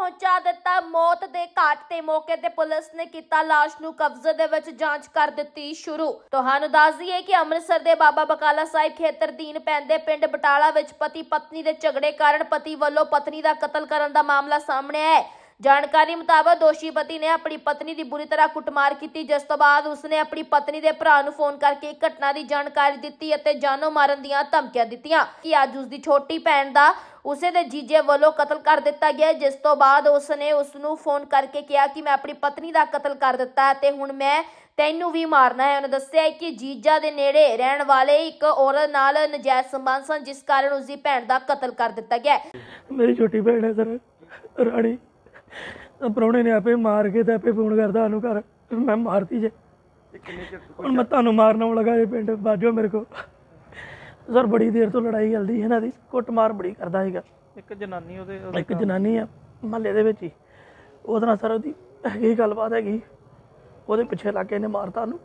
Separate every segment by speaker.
Speaker 1: ਪਹੁੰਚਾ ਦਿੱਤਾ ਮੌਤ ਦੇ ਘਾਟ ਤੇ। ਮੌਕੇ ਤੇ ਪੁਲਿਸ ਨੇ ਕੀਤਾ ਲਾਸ਼ ਨੂੰ ਕਬਜ਼ੇ ਦੇ ਵਿੱਚ ਜਾਂਚ ਕਰ ਦਿੱਤੀ ਸ਼ੁਰੂ। ਤੁਹਾਨੂੰ ਦੱਸ ਦਈਏ ਕਿ ਅੰਮ੍ਰਿਤਸਰ ਦੇ ਬਾਬਾ ਬਕਾਲਾ ਸਾਹਿਬ ਖੇਤਰ ਅਧੀਨ ਪੈਂਦੇ ਪਿੰਡ ਬਟਾਲਾ ਵਿੱਚ ਪਤੀ ਪਤਨੀ ਦੇ ਝਗੜੇ ਕਾਰਨ ਪਤੀ ਵੱਲੋਂ ਪਤਨੀ ਦਾ ਕਤਲ ਕਰਨ ਦਾ ਮਾਮਲਾ ਸਾਹਮਣੇ ਆਇਆ ਹੈ। ਜਾਣਕਾਰੀ ਮੁਤਾਬਕ ਦੋਸ਼ੀ ਪਤੀ ਨੇ ਆਪਣੀ ਪਤਨੀ ਦੀ ਬੁਰੀ ਤਰ੍ਹਾਂ ਕੁੱਟਮਾਰ ਕੀਤੀ, ਜਿਸ ਤੋਂ ਬਾਅਦ ਉਸਨੇ ਆਪਣੀ ਪਤਨੀ ਦੇ ਭਰਾ ਨੂੰ ਫੋਨ ਕਰਕੇ ਘਟਨਾ ਦੀ ਜਾਣਕਾਰੀ ਦਿੱਤੀ ਅਤੇ ਜਾਨੋਂ ਮਾਰਨ ਦੀਆਂ ਧਮਕੀਆਂ ਦਿੱਤੀਆਂ ਕਿ ਅੱਜ ਉਸਦੀ ਛੋਟੀ ਭੈਣ ਦਾ ਉਸੇ ਦੇ ਜੀਜੇ ਵੱਲੋਂ ਕਤਲ ਕਰ ਦਿੱਤਾ ਗਿਆ, ਜਿਸ ਤੋਂ ਬਾਅਦ ਉਸਨੇ ਉਸਨੂੰ ਫੋਨ ਕਰਕੇ ਕਿਹਾ ਕਿ ਮੈਂ ਆਪਣੀ ਪਤਨੀ ਦਾ ਕਤਲ ਕਰ ਦਿੱਤਾ ਹੈ ਤੇ ਹੁਣ ਮੈਂ ਤੈਨੂੰ ਵੀ ਮਾਰਨਾ ਹੈ। ਉਹਨੇ ਦੱਸਿਆ ਕਿ ਜੀਜਾ ਦੇ ਨੇੜੇ ਰਹਿਣ ਵਾਲੇ ਇੱਕ ਔਰਤ ਨਾਲ ਨਜਾਇਜ਼ ਸੰਬੰਧ ਸਨ, ਜਿਸ ਕਾਰਨ ਉਸਦੀ ਭੈਣ ਦਾ ਕਤਲ ਕਰ ਦਿੱਤਾ ਗਿਆ।
Speaker 2: ਮੇਰੀ ਛੋਟੀ ਭੈਣ ਹੈ ਸਰ ਰਾਣੀ, ਪ੍ਰਾਹੁਣੇ ਨੇ ਆਪੇ ਮਾਰ ਕੇ ਤੇ ਆਪੇ ਫੋਨ ਕਰਦਾ ਸਾਨੂੰ ਘਰ ਮੈਂ ਮਾਰਤੀ ਜੇ। ਹੁਣ ਮੈਂ ਤੁਹਾਨੂੰ ਮਾਰਨ ਆਉਣ ਲੱਗਾ ਜੇ ਪਿੰਡ ਬਾਜੋ ਮੇਰੇ ਕੋਲ। ਸਰ ਬੜੀ ਦੇਰ ਤੋਂ ਲੜਾਈ ਚੱਲਦੀ ਇਹਨਾਂ ਦੀ, ਕੁੱਟਮਾਰ ਬੜੀ ਕਰਦਾ ਸੀਗਾ। ਇੱਕ ਜਨਾਨੀ ਆ ਮਹੱਲੇ ਦੇ ਵਿੱਚ ਹੀ, ਉਹਦੇ ਨਾਲ ਸਰ ਉਹਦੀ ਹੈਗੀ ਗੱਲਬਾਤ ਹੈਗੀ, ਉਹਦੇ ਪਿੱਛੇ ਲੱਗ ਕੇ ਇਹਨੇ ਮਾਰਤਾ ਉਹਨੂੰ।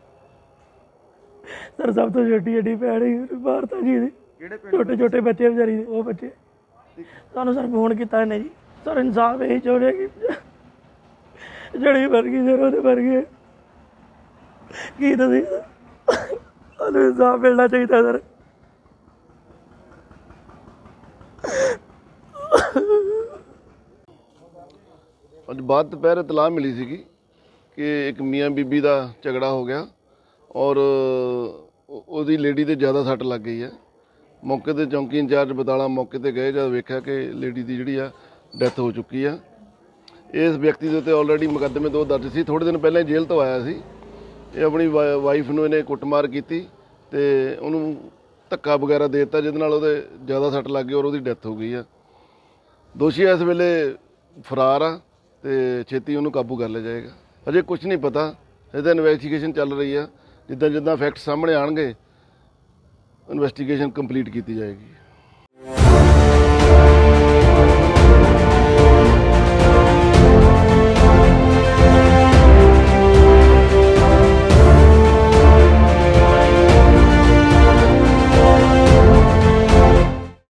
Speaker 2: ਸਰ ਸਭ ਤੋਂ ਛੋਟੀ ਐਡੀ ਭੈਣ ਹੀ ਮਾਰਤਾ ਜੀ ਇਹਦੀ, ਛੋਟੇ ਛੋਟੇ ਬੱਚੇ ਵਿਚਾਰੀ ਦੇ, ਉਹ ਬੱਚੇ। ਸਾਨੂੰ ਸਰ ਫੋਨ ਕੀਤਾ ਇਹਨੇ ਜੀ। ਸਰ ਇਨਸਾਫ ਇਹੀ ਚਾਹੁੰਦੇ ਕਿ ਜਿਹੜੀ ਵਰਗੀ ਸਰ ਉਹਦੇ ਵਰਗੇ ਕੀ ਤੁਸੀਂ ਸਾਨੂੰ ਇਨਸਾਫ ਮਿਲਣਾ ਚਾਹੀਦਾ ਸਰ।
Speaker 3: ਅੱਜ ਬਾਅਦ ਦੁਪਹਿਰ ਇਤਲਾਹ ਮਿਲੀ ਸੀਗੀ ਕਿ ਇੱਕ ਮੀਆਂ ਬੀਬੀ ਦਾ ਝਗੜਾ ਹੋ ਗਿਆ ਔਰ ਉਹਦੀ ਲੇਡੀ ਤੇ ਜ਼ਿਆਦਾ ਸੱਟ ਲੱਗ ਗਈ ਹੈ। ਮੌਕੇ ਤੇ ਚੌਂਕੀ ਇੰਚਾਰਜ ਬਤਾਲਾ ਮੌਕੇ ਤੇ ਗਏ, ਜਦ ਵੇਖਿਆ ਕਿ ਲੇਡੀ ਦੀ ਜਿਹੜੀ ਆ ਡੈਥ ਹੋ ਚੁੱਕੀ ਆ। ਇਸ ਵਿਅਕਤੀ ਦੇ ਉੱਤੇ ਆਲਰੇਡੀ ਮੁਕੱਦਮੇ 2 ਦਰਜ ਸੀ, ਥੋੜ੍ਹੇ ਦਿਨ ਪਹਿਲਾਂ ਜੇਲ੍ਹ ਤੋਂ ਆਇਆ ਸੀ। ਇਹ ਆਪਣੀ ਵਾਈਫ ਨੂੰ ਇਹਨੇ ਕੁੱਟਮਾਰ ਕੀਤੀ ਤੇ ਉਹਨੂੰ ਧੱਕਾ ਵਗੈਰਾ ਦੇ ਦਿੱਤਾ, ਜਿਹਦੇ ਨਾਲ ਉਹਦੇ ਜ਼ਿਆਦਾ ਸੱਟ ਲੱਗ ਗਈ ਔਰ ਉਹਦੀ ਡੈਥ ਹੋ ਗਈ ਆ। ਦੋਸ਼ੀ ਇਸ ਵੇਲੇ ਫਰਾਰ ਆ ਤੇ ਛੇਤੀ ਉਹਨੂੰ ਕਾਬੂ ਕਰ ਲਿਆ ਜਾਏਗਾ। ਅਜੇ ਕੁਝ ਨਹੀਂ ਪਤਾ, ਇਹਦਾ ਇਨਵੈਸਟੀਗੇਸ਼ਨ ਚੱਲ ਰਹੀ ਆ। ਜਿੱਦਾਂ ਫੈਕਟ ਸਾਹਮਣੇ ਆਉਣਗੇ ਇਨਵੈਸਟੀਗੇਸ਼ਨ ਕੰਪਲੀਟ ਕੀਤੀ ਜਾਏਗੀ।